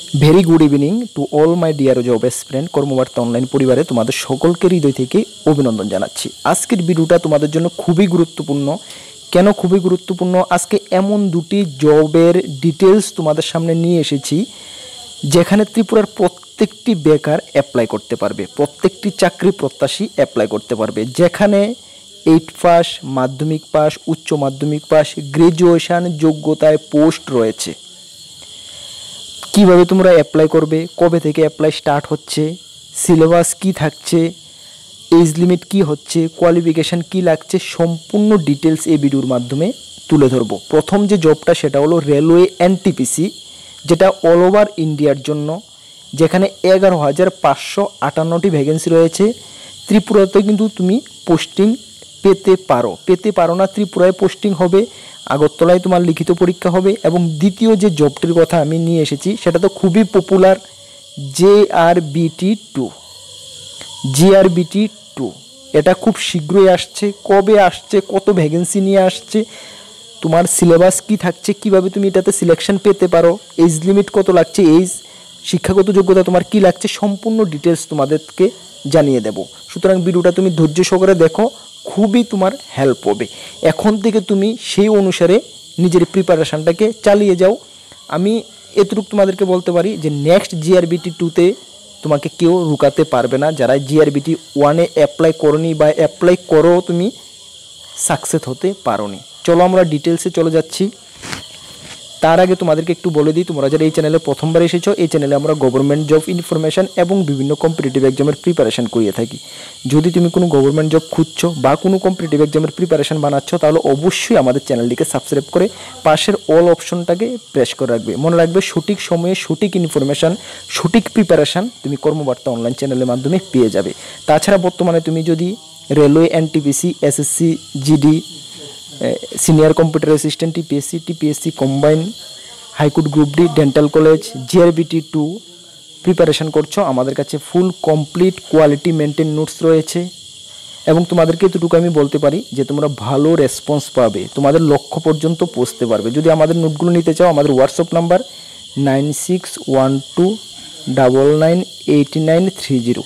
Very good evening to all my dear job aspirant কর্মবার্তা online পরিবারে তোমাদের সকলকে হৃদয় থেকে অভিনন্দন জানাচ্ছি। আজকের ভিডিওটা তোমাদের জন্য খুবই গুরুত্বপূর্ণ। কেন খুবই গুরুত্বপূর্ণ? আজকে এমন দুটি জবের ডিটেলস তোমাদের সামনে নিয়ে এসেছি যেখানে ত্রিপুরার প্রত্যেকটি বেকার অ্যাপ্লাই করতে পারবে, প্রত্যেকটি চাকরি প্রত্যাশী অ্যাপ্লাই করতে পারবে। যেখানে 8 পাস, মাধ্যমিক পাস, উচ্চ মাধ্যমিক পাস, গ্র্যাজুয়েশন যোগ্যতায় পোস্ট রয়েছে। কিভাবে তোমরা অ্যাপ্লাই করবে, কবে থেকে অ্যাপ্লাই স্টার্ট হচ্ছে, সিলেবাস কি থাকছে, এজ লিমিট কি হচ্ছে, কোয়ালিফিকেশান কি লাগছে, সম্পূর্ণ ডিটেলস এই ভিডিওর মাধ্যমে তুলে ধরবো। প্রথম যে জবটা সেটা হলো রেলওয়ে এনটিপিসি, যেটা অল ওভার ইন্ডিয়ার জন্য, যেখানে 11,558টি ভ্যাকেন্সি রয়েছে। ত্রিপুরাতে কিন্তু তুমি পোস্টিং পেতে পারো না, ত্রিপুরায় পোস্টিং হবে, আগরতলায় তোমার লিখিত পরীক্ষা হবে। এবং দ্বিতীয় যে জবটির কথা আমি নিয়ে এসেছি সেটা তো খুবই পপুলার, জিআরবিটি 2। এটা খুব শীঘ্রই আসছে। কবে আসছে, কত ভ্যাকেন্সি নিয়ে আসছে, তোমার সিলেবাস কি থাকছে, কিভাবে তুমি এটাতে সিলেকশন পেতে পারো, এজ লিমিট কত লাগছে, এজ, শিক্ষাগত যোগ্যতা তোমার কি লাগছে, সম্পূর্ণ ডিটেলস তোমাদেরকে জানিয়ে দেব। সুতরাং ভিডিওটা তুমি ধৈর্য সহকারে দেখো, খুবই তোমার হেল্প হবে। এখন থেকে তুমি সেই অনুসারে নিজের প্রিপারেশানটাকে চালিয়ে যাও। আমি এতটুকু তোমাদেরকে বলতে পারি যে নেক্সট জিআরবিটি 2তে তোমাকে কেউ রুকাতে পারবে না। যারা জিআরবিটি 1-এ অ্যাপ্লাই করোনি বা অ্যাপ্লাই করো তুমি সাকসেস হতে পারোনি। চলো আমরা ডিটেলসে চলে যাচ্ছি। তার আগে তোমাদেরকে একটু বলে দিই, তোমরা যারা এই চ্যানেলে প্রথমবার এসেছো, এই চ্যানেলে আমরা গভর্নমেন্ট জব ইনফরমেশান এবং বিভিন্ন কম্পিটিটিভ এক্সামের প্রিপারেশান করিয়ে থাকি। যদি তুমি কোনো গভর্নমেন্ট জব খুঁজছো বা কোনো কম্পিটিটিভ এক্সামের প্রিপারেশান বানাচ্ছো, তাহলে অবশ্যই আমাদের চ্যানেলটিকে সাবস্ক্রাইব করে পাশের অল অপশনটাকে প্রেস করে রাখবে। মনে রাখবে, সঠিক সময়ে সঠিক ইনফরমেশান, সঠিক প্রিপারেশান তুমি কর্মবার্তা অনলাইন চ্যানেলের মাধ্যমে পেয়ে যাবে। তাছাড়া বর্তমানে তুমি যদি railway NTPC, SSC, GD, senior computer assistant, TPSC combine, high court group D, dental college, GRBT 2 preparation করছো, আমাদের কাছে full complete quality maintain notes রয়েছে। এবং তোমাদেরকে এতটুকু আমি বলতে পারি যে তোমরা ভালো রেসপন্স পাবে, তোমাদের লক্ষ্য পর্যন্ত পৌঁছতে পারবে। যদি আমাদের নোটগুলো নিতে চাও, আমাদের হোয়াটসঅ্যাপ নাম্বার 9612998930,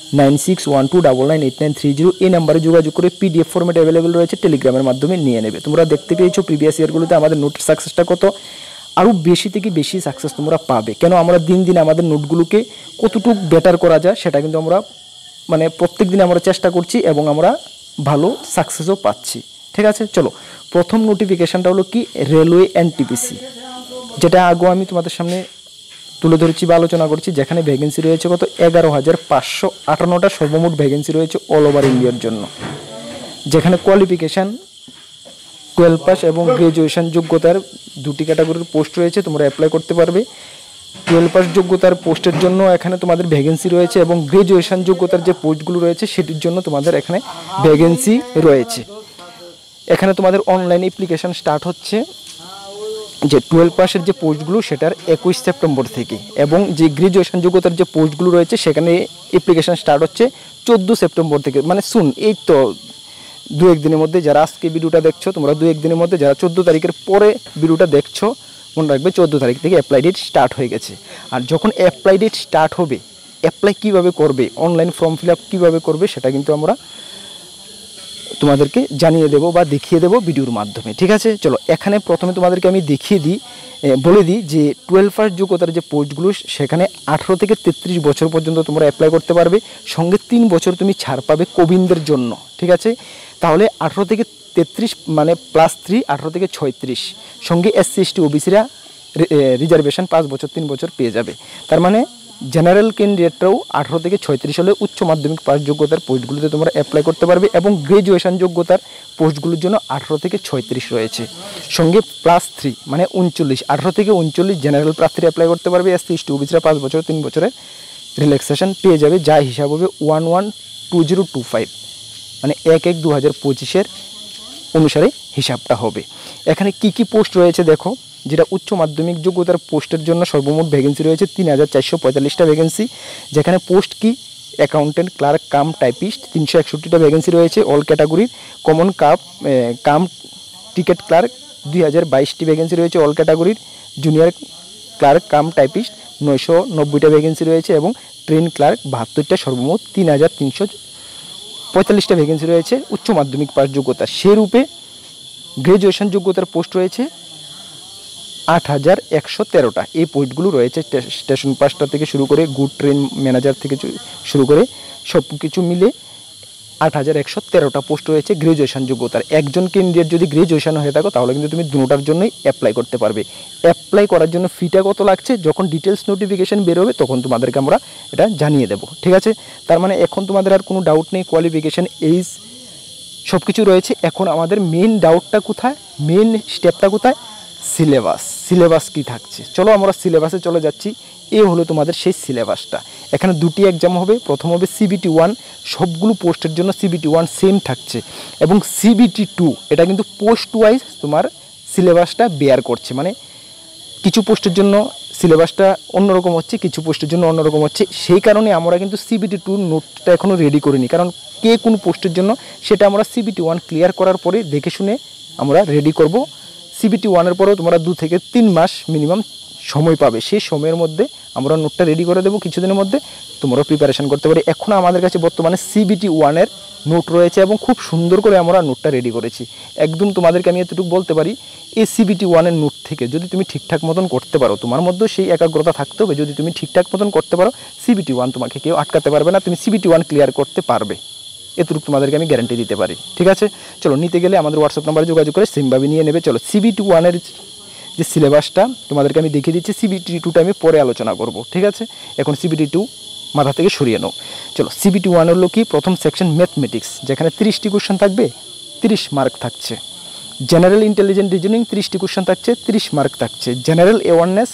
9612998930। এই নাম্বারে যোগাযোগ করে পিডিএফ ফরম্যাট অ্যাভেলেবেল রয়েছে, টেলিগ্রামের মাধ্যমে নিয়ে নেবে। তোমরা দেখতে পেয়েছো প্রিভিয়াস ইয়ারগুলোতে আমাদের নোটের সাকসেসটা কত, আরও বেশি থেকে বেশি সাকসেস তোমরা পাবে। কেন আমরা দিন দিন আমাদের নোটগুলোকে কতটুকু বেটার করা যায় সেটা কিন্তু আমরা প্রত্যেক দিন আমরা চেষ্টা করছি এবং আমরা ভালো সাকসেসও পাচ্ছি। ঠিক আছে, চলো প্রথম নোটিফিকেশানটা হলো কি, রেলওয়ে এনটিপিসি, যেটা আগেও আমি তোমাদের সামনে তুলে ধরেছি বা আলোচনা করছি। যেখানে ভ্যাকেন্সি রয়েছে কত, 11,558টা সর্বমোট ভ্যাকেন্সি রয়েছে অল ওভার ইন্ডিয়ার জন্য। যেখানে কোয়ালিফিকেশান 12 পাস এবং গ্র্যাজুয়েশন যোগ্যতার দুটি ক্যাটাগরির পোস্ট রয়েছে, তোমরা অ্যাপ্লাই করতে পারবে। 12 পাস যোগ্যতার পোস্টের জন্য এখানে তোমাদের ভ্যাকেন্সি রয়েছে এবং গ্র্যাজুয়েশন যোগ্যতার যে পোস্টগুলো রয়েছে সেটির জন্য তোমাদের এখানে ভ্যাকেন্সি রয়েছে। এখানে তোমাদের অনলাইন অ্যাপ্লিকেশান স্টার্ট হচ্ছে যে 12 পাসের যে পোস্টগুলো সেটার 21 সেপ্টেম্বর থেকে, এবং যে গ্র্যাজুয়েশন যোগ্যতার যে পোস্টগুলো রয়েছে সেখানে অ্যাপ্লিকেশান স্টার্ট হচ্ছে 14 সেপ্টেম্বর থেকে, মানে শুন এই তো 2-1 দিনের মধ্যে। যারা আজকে ভিডিওটা দেখছো তোমরা 2-1 দিনের মধ্যে, যারা 14 তারিখের পরে ভিডিওটা দেখছো মনে রাখবে 14 তারিখ থেকে অ্যাপ্লাই ডেট স্টার্ট হয়ে গেছে। আর যখন অ্যাপ্লাই ডেট স্টার্ট হবে, অ্যাপ্লাই কীভাবে করবে, অনলাইন ফর্ম ফিল আপ কীভাবে করবে সেটা কিন্তু আমরা তোমাদেরকে জানিয়ে দেবো বা দেখিয়ে দেবো ভিডিওর মাধ্যমে। ঠিক আছে, চলো এখানে প্রথমে তোমাদেরকে আমি বলে দিই যে 12 পাস যোগ্যতার যে পোস্টগুলো সেখানে 18 থেকে 33 বছর পর্যন্ত তোমরা অ্যাপ্লাই করতে পারবে। সঙ্গে 3 বছর তুমি ছাড় পাবে কোবিনদের জন্য। ঠিক আছে, তাহলে 18 থেকে 33 মানে +3, 18 থেকে 36। সঙ্গে SC ST OBCরা রিজার্ভেশন 5 বছর 3 বছর পেয়ে যাবে। তার মানে জেনারেল ক্যান্ডিডেটরাও 18 থেকে 36 হলে উচ্চ মাধ্যমিক পাস যোগ্যতার পোস্টগুলোতে তোমরা অ্যাপ্লাই করতে পারবে। এবং গ্র্যাজুয়েশন যোগ্যতার পোস্টগুলোর জন্য 18 থেকে 36 রয়েছে, সঙ্গে +3 মানে 39, 18 থেকে 39 জেনারেল প্রার্থীরা অ্যাপ্লাই করতে পারবে। SC ST OBCরা 5 বছর 3 বছরের রিল্যাক্সেশন পেয়ে যাবে, যা হিসাব হবে 112025, মানে 1/1/2025 অনুসারে হিসাবটা হবে। এখানে কি কি পোস্ট রয়েছে দেখো, যেটা উচ্চ মাধ্যমিক যোগ্যতার পোস্টের জন্য সর্বমোট ভ্যাকেন্সি রয়েছে 3,445টা ভ্যাকেন্সি। যেখানে পোস্ট কি, অ্যাকাউন্টেন্ট, ক্লার্ক কাম টাইপিস্ট 361টা ভ্যাকেন্সি রয়েছে অল ক্যাটাগরির। কমন কাম টিকিট ক্লার্ক 2022টি ভ্যাকেন্সি রয়েছে অল ক্যাটাগরির। জুনিয়র ক্লার্ক কাম টাইপিস্ট 990টা ভ্যাকেন্সি রয়েছে এবং ট্রেন ক্লার্ক 72টা, সর্বমোট 3345টা ভ্যাকেন্সি রয়েছে। উচ্চ মাধ্যমিক পাস যোগ্যতা সেরূপে গ্র্যাজুয়েশন যোগ্যতার পোস্ট রয়েছে 8113টা। এই পোস্টগুলো রয়েছে স্টেশন পাসটা থেকে শুরু করে গুড ট্রেন ম্যানেজার থেকে শুরু করে সব কিছু মিলে 8113টা পোস্ট রয়েছে গ্র্যাজুয়েশন যোগ্যতার। একজন ক্যান্ডিডেট যদি গ্র্যাজুয়েশন হয়ে থাকো তাহলে কিন্তু তুমি দুটোটার জন্যই অ্যাপ্লাই করতে পারবে। অ্যাপ্লাই করার জন্য ফিটা কত লাগছে যখন ডিটেলস নোটিফিকেশান বেরোবে তখন তোমাদেরকে আমরা এটা জানিয়ে দেবো, ঠিক আছে। তার মানে এখন তোমাদের আর কোনো ডাউট নেই, কোয়ালিফিকেশান, এইজ সব কিছু রয়েছে। এখন আমাদের মেন ডাউটটা কোথায়, মেন স্টেপটা কোথায়, সিলেবাস কি থাকছে। চলো আমরা সিলেবাসে চলে যাচ্ছি। এ হলো তোমাদের সেই সিলেবাসটা। এখানে দুটি এক্সাম হবে, প্রথম হবে CBT 1, সবগুলো পোস্টের জন্য CBT 1 সেম থাকছে, এবং CBT 2 এটা কিন্তু পোস্ট ওয়াইজ তোমার সিলেবাসটা বেয়ার করছে। মানে কিছু পোস্টের জন্য সিলেবাসটা অন্যরকম হচ্ছে, কিছু পোস্টের জন্য অন্যরকম হচ্ছে। সেই কারণে আমরা কিন্তু CBT 2 নোটটা এখনও রেডি করিনি, কারণ কে কোন পোস্টের জন্য সেটা আমরা CBT 1 ক্লিয়ার করার পরে দেখে শুনে আমরা রেডি করব। CBT 1-এর পরেও তোমরা 2 থেকে 3 মাস মিনিমাম সময় পাবে, সেই সময়ের মধ্যে আমরা নোটটা রেডি করে দেবো। কিছুদিনের মধ্যে তোমরা প্রিপারেশান করতে পারি। এখন আমাদের কাছে বর্তমানে CBT 1-এর নোট রয়েছে এবং খুব সুন্দর করে আমরা নোটটা রেডি করেছি। একদম তোমাদেরকে আমি এতটুকু বলতে পারি, এই CBT 1-এর নোট থেকে যদি তুমি ঠিকঠাক মতন করতে পারো, তোমার মধ্যেও সেই একাগ্রতা থাকতে হবে, যদি তুমি ঠিকঠাক মতন করতে পারো CBT 1 তোমাকে কেউ আটকাতে পারবে না, তুমি CBT 1 ক্লিয়ার করতে পারবে, এতটুকু তোমাদেরকে আমি গ্যারান্টি দিতে পারি, ঠিক আছে। চলো, নিতে গেলে আমাদের হোয়াটসঅ্যাপ নাম্বারে যোগাযোগ করে সেমভাবে নিয়ে নেবে। চলো, CBT 1-এর যে সিলেবাসটা তোমাদেরকে আমি দেখিয়ে দিচ্ছি, CBT 2টা আমি পরে আলোচনা করব, ঠিক আছে। এখন CBT 2 মাথা থেকে সরিয়ে নাও। চলো, CBT 1 হলো কি, প্রথম সেকশন ম্যাথমেটিক্স, যেখানে 30টি কোশ্চেন থাকবে, 30 মার্ক থাকছে। জেনারেল ইন্টেলিজেন্ট রিজনিং 30টি কোশ্চেন থাকছে, 30 মার্ক থাকছে। জেনারেল অ্যাওয়ারনেস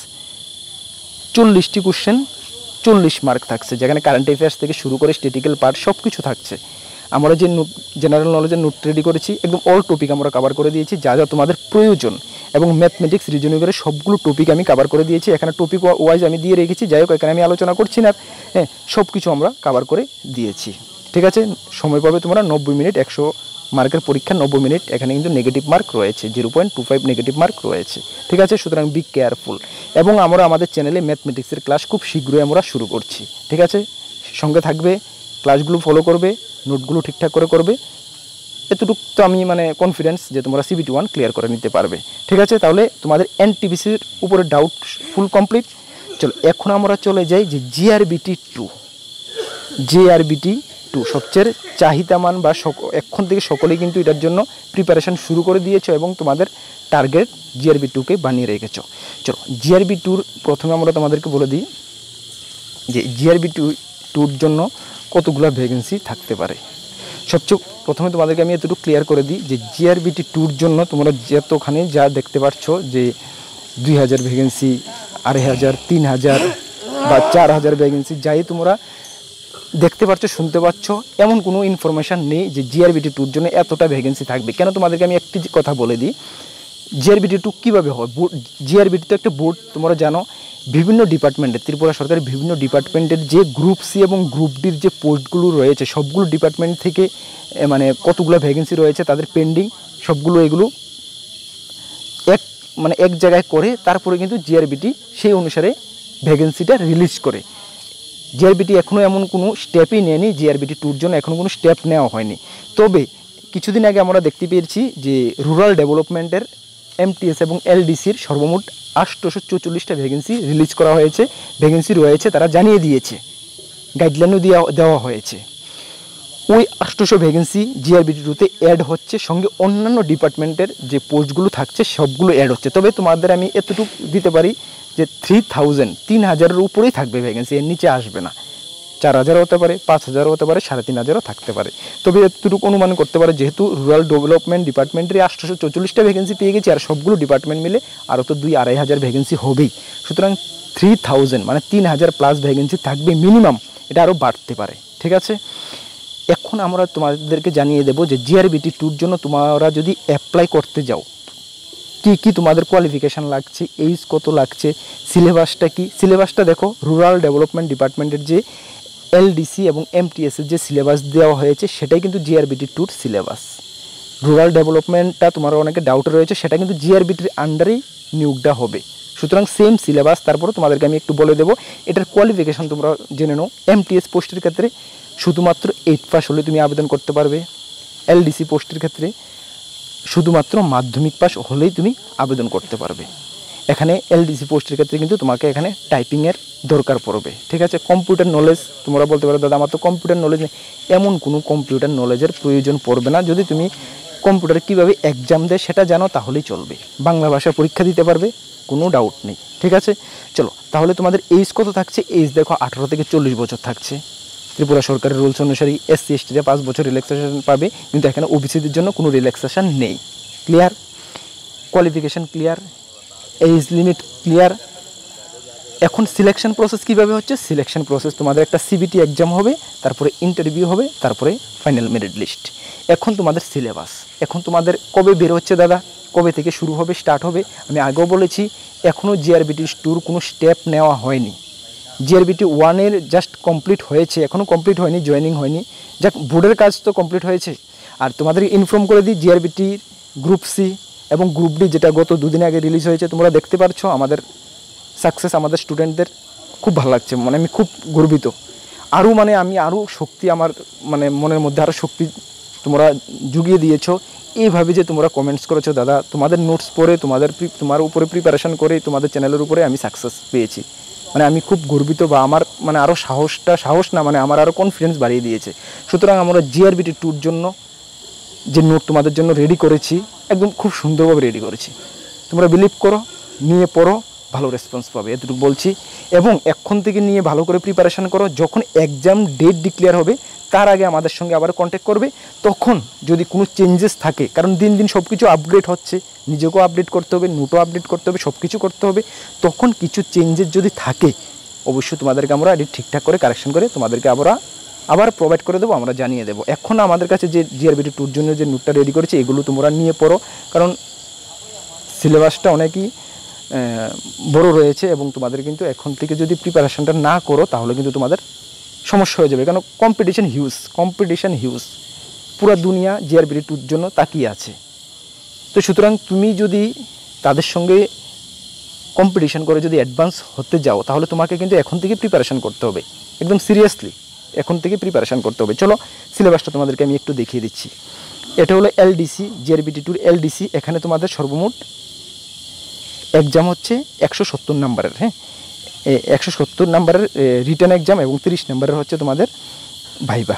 40টি কোশ্চেন, 40 মার্ক থাকছে, যেখানে কারেন্ট অ্যাফেয়ার্স থেকে শুরু করে স্ট্যাটিক্যাল পার্ট সব কিছু থাকছে। আমরা যে জেনারেল নলেজের নোট রেডি করেছি, একদম অল টপিক আমরা কভার করে দিয়েছি, যা যা তোমাদের প্রয়োজন, এবং ম্যাথমেটিক্স রিজনিংয়ের সবগুলো টপিক আমি কভার করে দিয়েছি। এখানে টপিক ওয়াইজ আমি দিয়ে রেখেছি, যাই হোক এখানে আমি আলোচনা করছি না, হ্যাঁ, সব কিছু আমরা কভার করে দিয়েছি, ঠিক আছে। সময় পাবে তোমরা 90 মিনিট, 100 মার্কের পরীক্ষা 90 মিনিট। এখানে কিন্তু নেগেটিভ মার্ক রয়েছে, 0.25 নেগেটিভ মার্ক রয়েছে, ঠিক আছে। সুতরাং বি কেয়ারফুল। এবং আমরা আমাদের চ্যানেলে ম্যাথমেটিক্সের ক্লাস খুব শীঘ্রই আমরা শুরু করছি, ঠিক আছে। সঙ্গে থাকবে, ক্লাসগুলো ফলো করবে, নোটগুলো ঠিকঠাক করে করবে। এতটুকু তো আমি মানে কনফিডেন্স যে তোমরা CBT 1 ক্লিয়ার করে নিতে পারবে, ঠিক আছে। তাহলে তোমাদের NTPCর উপরে ডাউট ফুল কমপ্লিট। চলো, এখন আমরা চলে যাই যে GRBT 2 সবচেয়ে চাহিদামান বা এখন থেকে সকলেই কিন্তু এটার জন্য প্রিপারেশান শুরু করে দিয়েছো এবং তোমাদের টার্গেট GRB 2কে বানিয়ে রেখেছো। চলো, GRB 2 প্রথমে আমরা তোমাদেরকে বলে দিই যে GRB 2-র জন্য কতগুলো ভ্যাকেন্সি থাকতে পারে। সবচেয়ে প্রথমে তোমাদেরকে আমি এতটুকু ক্লিয়ার করে দিই যে GRBT 2-র জন্য তোমরা যতখানি যা দেখতে পাচ্ছ যে 2000 ভ্যাকেন্সি, 2500, 3000 বা 4000 ভ্যাকেন্সি, যাই তোমরা দেখতে পাচ্ছ, শুনতে পাচ্ছ, এমন কোনো ইনফরমেশান নেই যে GRBT 2-র জন্য এতটা ভ্যাকেন্সি থাকবে। কেন, তোমাদেরকে আমি একটি কথা বলে দিই, GRBT 2 কীভাবে হয়। GRBT তো একটা বোর্ড, তোমরা জানো, বিভিন্ন ডিপার্টমেন্টের, ত্রিপুরা সরকারের বিভিন্ন ডিপার্টমেন্টের যে গ্রুপ সি এবং গ্রুপ ডির যে পোস্টগুলো রয়েছে, সবগুলো ডিপার্টমেন্ট থেকে মানে কতগুলো ভ্যাকেন্সি রয়েছে তাদের পেন্ডিং, সবগুলো এগুলো এক জায়গায় করে তারপরে কিন্তু GRBT সেই অনুসারে ভ্যাকেন্সিটা রিলিজ করে। GRBT এখনও এমন কোনো স্টেপই নেয়নি, GRBT 2-র জন্য এখনও কোনো স্টেপ নেওয়া হয়নি। তবে কিছুদিন আগে আমরা দেখতে পেয়েছি যে রুরাল ডেভেলপমেন্টের MTS এবং LDCর সর্বমোট 844টা ভ্যাকেন্সি রিলিজ করা হয়েছে, ভ্যাকেন্সি রয়েছে, তারা জানিয়ে দিয়েছে, গাইডলাইনও দেওয়া হয়েছে। ওই 800 ভ্যাকেন্সি GRBT 2-তে অ্যাড হচ্ছে, সঙ্গে অন্যান্য ডিপার্টমেন্টের যে পোস্টগুলো থাকছে সবগুলো অ্যাড হচ্ছে। তবে তোমাদের আমি এতটুকু দিতে পারি যে 3000-3000-এর উপরেই থাকবে ভ্যাকেন্সি, এর নিচে আসবে না। 4000 হতে পারে, 5000 হতে পারে, 3500 থাকতে পারে। তবে এতটুকু অনুমান করতে পারে, যেহেতু রুরাল ডেভেলপমেন্ট ডিপার্টমেন্টের 844টা ভ্যাকেন্সি পেয়ে গেছি, আর সবগুলো ডিপার্টমেন্ট মিলে আরও তো 2-2500 ভ্যাকেন্সি হবেই। সুতরাং 3000 মানে 3000+ ভ্যাকেন্সি থাকবে মিনিমাম, এটা আরও বাড়তে পারে, ঠিক আছে। এখন আমরা তোমাদেরকে জানিয়ে দেবো যে GRBT 2-র জন্য তোমরা যদি অ্যাপ্লাই করতে যাও, কি তোমাদের কোয়ালিফিকেশান লাগছে, এইজ কত লাগছে, সিলেবাসটা কি। সিলেবাসটা দেখো, রুরাল ডেভেলপমেন্ট ডিপার্টমেন্টের যে LDC এবং MTS-এর যে সিলেবাস দেওয়া হয়েছে সেটাই কিন্তু GRBT 2-র সিলেবাস। রুরাল ডেভেলপমেন্টটা তোমার অনেকে ডাউটে রয়েছে, সেটা কিন্তু GRBT-র আন্ডারেই নিয়োগটা হবে। সুতরাং সেম সিলেবাস। তারপরে তোমাদেরকে আমি একটু বলে দেবো এটার কোয়ালিফিকেশান তোমরা জেনে নাও। MTS পোস্টের ক্ষেত্রে শুধুমাত্র 8 পাস হলে তুমি আবেদন করতে পারবে। LDC পোস্টের ক্ষেত্রে শুধুমাত্র মাধ্যমিক পাস হলেই তুমি আবেদন করতে পারবে। এখানে LDC পোস্টের ক্ষেত্রে কিন্তু তোমাকে এখানে টাইপিংয়ের দরকার পড়বে, ঠিক আছে। কম্পিউটার নলেজ, তোমরা বলতে পারো দাদা আমার তো কম্পিউটার নলেজ নেই। এমন কোনো কম্পিউটার নলেজের প্রয়োজন পড়বে না। যদি তুমি কম্পিউটারে কীভাবে এক্সাম দেয় সেটা জানো তাহলেই চলবে। বাংলা ভাষার পরীক্ষা দিতে পারবে, কোনো ডাউট নেই, ঠিক আছে। চলো তাহলে তোমাদের এজ কত থাকছে? এজ দেখো 18 থেকে 40 বছর থাকছে। ত্রিপুরা সরকারের রুলস অনুসারে SC STরা 5 বছর রিল্যাক্সেশন পাবে, কিন্তু এখানে OBCদের জন্য কোনো রিল্যাক্সেশন নেই। Clear? Qualification clear, age limit clear. এখন সিলেকশন প্রসেস কীভাবে হচ্ছে? সিলেকশন প্রসেস তোমাদের একটা CBT এক্সাম হবে, তারপরে ইন্টারভিউ হবে, তারপরে ফাইনাল মেরিট লিস্ট। এখন তোমাদের সিলেবাস, এখন তোমাদের কবে বের হচ্ছে দাদা, কবে থেকে শুরু হবে, স্টার্ট হবে? আমি আগেও বলেছি এখনও GRBT 2 কোনো স্টেপ নেওয়া হয়নি। GRBT 1 জাস্ট কমপ্লিট হয়েছে, এখনও কমপ্লিট হয়নি, জয়েনিং হয়নি। যাক, বোর্ডের কাজ তো কমপ্লিট হয়েছে। আর তোমাদের ইনফর্ম করে দিই GRBT গ্রুপ C এবং গ্রুপ D যেটা গত 2 দিন আগে রিলিজ হয়েছে, তোমরা দেখতে পারছো আমাদের সাকসেস, আমাদের স্টুডেন্টদের খুব ভালো লাগছে। মানে আমি খুব গর্বিত। আমি আরও শক্তি, আমার মানে মনের মধ্যে আরও শক্তি তোমরা জুগিয়ে দিয়েছো এইভাবে যে তোমরা কমেন্টস করেছো দাদা, তোমাদের নোটস পড়ে, তোমার উপরে প্রিপারেশন করে, তোমাদের চ্যানেলের উপরে আমি সাকসেস পেয়েছি। মানে আমি খুব গর্বিত, বা আমার মানে আরও সাহস না, মানে আমার আরও কনফিডেন্স বাড়িয়ে দিয়েছে। সুতরাং আমরা GRBT 2 জন্য যে নোট তোমাদের জন্য রেডি করেছি, একদম খুব সুন্দরভাবে রেডি করেছি। তোমরা বিলিভ করো, নিয়ে পড়ো, ভালো রেসপন্স পাবে, এতটুকু বলছি। এবং এখন থেকে নিয়ে ভালো করে প্রিপারেশান করো। যখন এক্সাম ডেট ডিক্লেয়ার হবে তার আগে আমাদের সঙ্গে আবার কন্ট্যাক্ট করবে। তখন যদি কোনো চেঞ্জেস থাকে, কারণ দিন দিন সব কিছু আপগ্রেড হচ্ছে, নিজেকেও আপডেট করতে হবে, নোটও আপডেট করতে হবে, সব কিছু করতে হবে। তখন কিছু চেঞ্জেস যদি থাকে অবশ্যই তোমাদেরকে আমরা ঠিকঠাক করে কারেকশন করে তোমাদেরকে আবার প্রোভাইড করে দেবো, আমরা জানিয়ে দেবো। এখন আমাদের কাছে যে GRBT 2 জন্য যে নোটটা রেডি করেছি এগুলো তোমরা নিয়ে পড়ো, কারণ সিলেবাসটা অনেকই বড় রয়েছে এবং তোমাদের কিন্তু এখন থেকে যদি প্রিপারেশনটা না করো তাহলে কিন্তু তোমাদের সমস্যা হয়ে যাবে। কারণ কম্পিটিশন হিউজ, পুরো দুনিয়া GRBT 2 জন্য তাকিয়ে আছে। তো সুতরাং তুমি যদি তাদের সঙ্গে কম্পিটিশন করে যদি অ্যাডভান্স হতে যাও তাহলে তোমাকে কিন্তু এখন থেকে প্রিপারেশন করতে হবে, একদম সিরিয়াসলি এখন থেকে প্রিপারেশন করতে হবে। চলো সিলেবাসটা তোমাদেরকে আমি একটু দেখিয়ে দিচ্ছি। এটা হলো LDC, GRBT 2 LDC। এখানে তোমাদের সর্বমোট এক্সাম হচ্ছে 170 নাম্বারের। হ্যাঁ, 170 নাম্বারের রিটেন এক্সাম এবং 30 নাম্বারের হচ্ছে তোমাদের ভাইভা।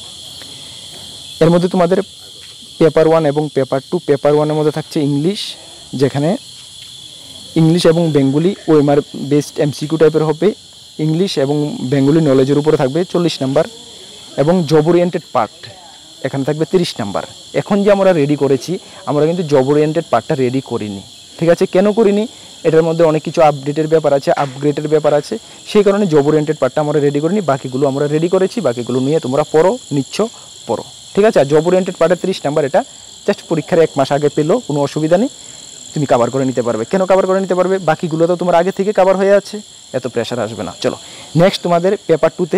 এর মধ্যে তোমাদের পেপার 1 এবং পেপার 2। পেপার 1-এর মধ্যে থাকছে ইংলিশ, যেখানে ইংলিশ এবং বেঙ্গলি OMR বেসড MCQ টাইপের হবে। ইংলিশ এবং বেঙ্গলি নলেজের উপরে থাকবে 40 নাম্বার, এবং জব ওরিয়েন্টেড পার্ট এখানে থাকবে 30 নাম্বার। এখন যে আমরা রেডি করেছি, আমরা কিন্তু জব ওরিয়েন্টেড পার্টটা রেডি করিনি, ঠিক আছে। কেন করিনি? এটার মধ্যে অনেক কিছু আপডেটের ব্যাপার আছে, আপগ্রেডের ব্যাপার আছে, সেই কারণে জব ওরিয়েন্টেড পার্টটা আমরা রেডি করিনি। বাকিগুলো আমরা রেডি করেছি, বাকিগুলো নিয়ে তোমরা পড়ো, পড়ো, ঠিক আছে। আর জব ওরিয়েন্টেড পার্টের 30 নাম্বার এটা জাস্ট পরীক্ষার 1 মাস আগে পেলেও কোনো অসুবিধা নেই, তুমি কভার করে নিতে পারবে। কেন কভার করে নিতে পারবে? বাকিগুলো তো তোমার আগে থেকে কভার হয়ে আছে, এত প্রেশার আসবে না। চলো নেক্সট তোমাদের পেপার 2-তে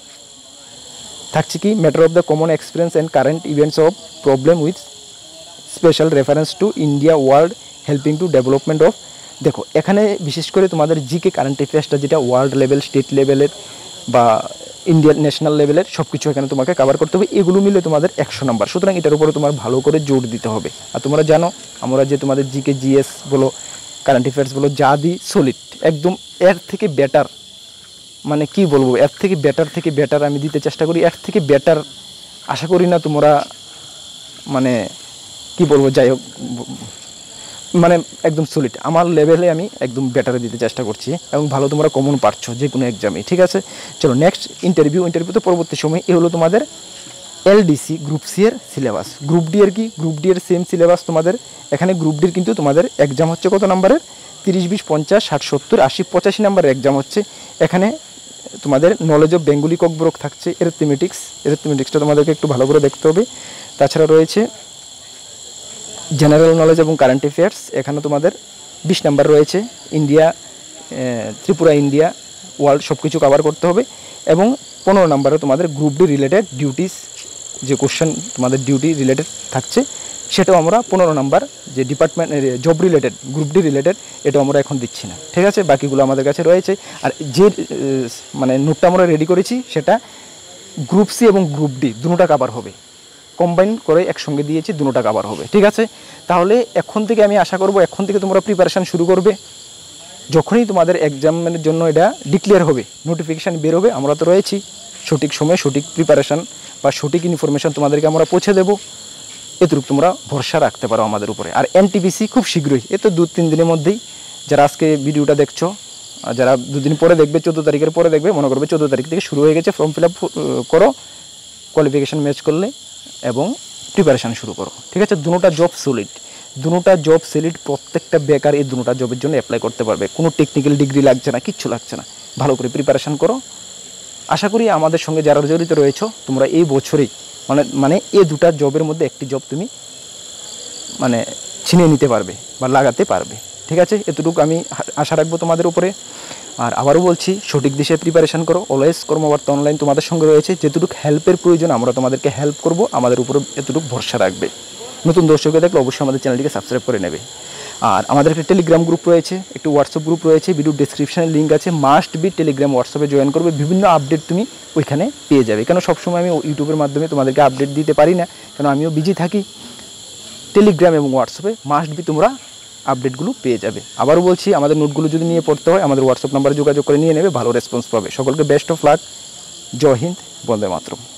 থাকছে কি, matter of the common experience and current events of problem with special reference to India world helping to development of. দেখো এখানে বিশেষ করে তোমাদের জিকে কারেন্ট অ্যাফেয়ার্সটা যেটা ওয়ার্ল্ড লেভেল, স্টেট লেভেলের বা ইন্ডিয়ান ন্যাশনাল লেভেলের সব কিছু এখানে তোমাকে কভার করতে হবে। এগুলো মিলে তোমাদের 100 নাম্বার। সুতরাং এটার উপরে তোমার ভালো করে জোর দিতে হবে। আর তোমরা জানো আমরা যে তোমাদের জিকে GS বলো, কারেন্ট অ্যাফেয়ার্স বলো, যা দিই সলিড, একদম এর থেকে বেটার, মানে কি বলবো, এর থেকে বেটার আমি দিতে চেষ্টা করি। এর থেকে বেটার আশা করি না তোমরা, মানে কি বলবো, যাই হোক, মানে একদম সলিড আমার লেভেলে আমি একদম বেটারে দিতে চেষ্টা করছি এবং ভালো তোমরা কমন পাচ্ছ যে কোনো এক্সামে, ঠিক আছে। চলো নেক্সট ইন্টারভিউ তো পরবর্তী সময়। এ হলো তোমাদের LDC গ্রুপ C এর সিলেবাস। গ্রুপ D এর কি, গ্রুপ D এর সেম সিলেবাস তোমাদের। এখানে গ্রুপ ডির কিন্তু তোমাদের এক্সাম হচ্ছে কত নাম্বারের? 30, 20, 50, 60, 70, 80, 85 নাম্বারের এক্সাম হচ্ছে। এখানে তোমাদের নলেজ অফ বেঙ্গলি ককবরক থাকছে, এরিথমেটিক্সটা তোমাদেরকে একটু ভালো করে দেখতে হবে। তাছাড়া রয়েছে জেনারেল নলেজ এবং কারেন্ট অ্যাফেয়ার্স, এখানে তোমাদের 20 নাম্বার রয়েছে। ইন্ডিয়া, ত্রিপুরা, ইন্ডিয়া, ওয়ার্ল্ড সব কিছু কভার করতে হবে। এবং 15 নাম্বারে তোমাদের গ্রুপ ডি রিলেটেড ডিউটিস, যে কোশ্চেন তোমাদের ডিউটি রিলেটেড থাকছে সেটাও আমরা 15 নাম্বার যে department job related, group D related, এটাও আমরা এখন দিচ্ছি না। ঠিক আছে, বাকিগুলো আমাদের কাছে রয়েছে। আর যে মানে নোটটা আমরা রেডি করেছি সেটা গ্রুপ সি এবং গ্রুপ ডি দুটোটা কভার হবে, কম্বাইন করে একসঙ্গে দিয়েছি, দুটোটা কভার হবে। ঠিক আছে, তাহলে এখন থেকে আমি আশা করব এখন থেকে তোমরা প্রিপারেশান শুরু করবে। যখনই তোমাদের এক্সামের জন্য এটা ডিক্লেয়ার হবে, নোটিফিকেশান বেরোবে, আমরা তো রয়েছি, সঠিক সময়ে সঠিক প্রিপারেশান বা সঠিক ইনফরমেশান তোমাদেরকে আমরা পৌঁছে দেবো। এতটুকু তোমরা ভরসা রাখতে পারো আমাদের উপরে। আর এনটিপিসি খুব শীঘ্রই, এ তো 2-3 দিনের মধ্যেই, যারা আজকে ভিডিওটা দেখছো, যারা 2 দিন পরে দেখবে, 14 তারিখের পরে দেখবে, মনে করবে 14 তারিখ থেকে শুরু হয়ে গেছে, ফর্ম ফিল আপ করো, কোয়ালিফিকেশান ম্যাচ করলে এবং প্রিপারেশান শুরু করো। ঠিক আছে, দুটোটা জব সলিড, দুটোটা জব সলিড, প্রত্যেকটা বেকার এই দুটোটা জবের জন্য অ্যাপ্লাই করতে পারবে। কোনো টেকনিক্যাল ডিগ্রি লাগছে না, কিচ্ছু লাগছে না। ভালো করে প্রিপারেশান করো। আশা করি আমাদের সঙ্গে যারা জড়িত রয়েছো তোমরা এই বছরেই মানে এই দুটা জবের মধ্যে একটি জব তুমি মানে ছিনিয়ে নিতে পারবে বা লাগাতে পারবে। ঠিক আছে, এতটুকু আমি আশা রাখবো তোমাদের উপরে। আর আবারও বলছি, সঠিক দিশে প্রিপারেশান করো। অলওয়েজ কর্মবার্তা অনলাইন তোমাদের সঙ্গে রয়েছে, যেটুকু হেল্পের প্রয়োজন আমরা তোমাদেরকে হেল্প করব, আমাদের উপরে এতটুকু ভরসা রাখবে। নতুন দর্শকরা দেখলে অবশ্যই আমাদের চ্যানেলটিকে সাবস্ক্রাইব করে নেবে। আর আমাদের একটা টেলিগ্রাম গ্রুপ রয়েছে, একটু হোয়াটসঅ্যাপ গ্রুপ রয়েছে, ভিডিও ডেসক্রিপশানে লিঙ্ক আছে, মাস্ট বি টেলিগ্রাম হোয়াটসঅ্যাপে জয়েন করবে। বিভিন্ন আপডেট তুমি ওইখানে পেয়ে যাবে। কেন সবসময় আমি ইউটিউবের মাধ্যমে তোমাদেরকে আপডেট দিতে পারি না, কেন আমিও বিজি থাকি। টেলিগ্রাম এবং হোয়াটসঅ্যাপে মাস্ট বি তোমরা আপডেটগুলো পেয়ে যাবে। আবারও বলছি, আমাদের নোটগুলো যদি নিয়ে পড়তে হয় আমাদের হোয়াটসঅ্যাপ নাম্বারে যোগাযোগ করে নিয়ে নেবে, ভালো রেসপন্স পাবে। সকলকে best of luck. Jai Hind, Vande Mataram.